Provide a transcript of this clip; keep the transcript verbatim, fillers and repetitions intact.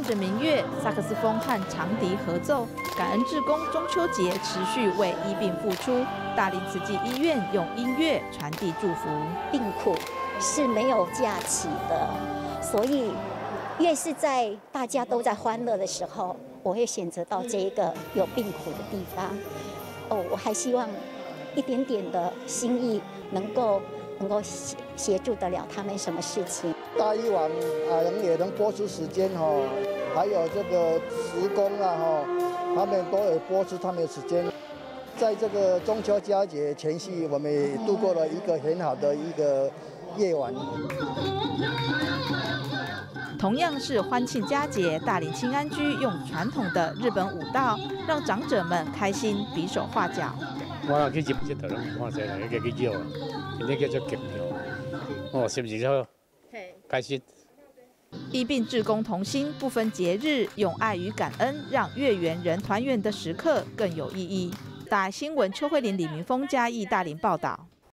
着民乐、萨克斯风和长笛合奏，感恩志工中秋节持续为医病付出。大林慈济医院用音乐传递祝福。 病苦是没有假期的，所以越是在大家都在欢乐的时候，我会选择到这一个有病苦的地方。哦，我还希望一点点的心意能够能够协协助得了他们什么事情。 大医网啊，能也能播出时间哈，还有这个职工啊哈，他们都有播出他们的时间。在这个中秋佳节前夕，我们也度过了一个很好的一个夜晚。 同样是欢庆佳节，大林清安居用传统的日本舞蹈，让长者们开心比手画脚。 我若去日本佚佗，拢唔看谁来，去去叫，今天叫做吉苗，哦，是不是好？开心。 医病志工同心，不分节日，用爱与感恩，让月圆人团圆的时刻更有意义。大新闻邱慧玲、李明峰嘉义大林报道。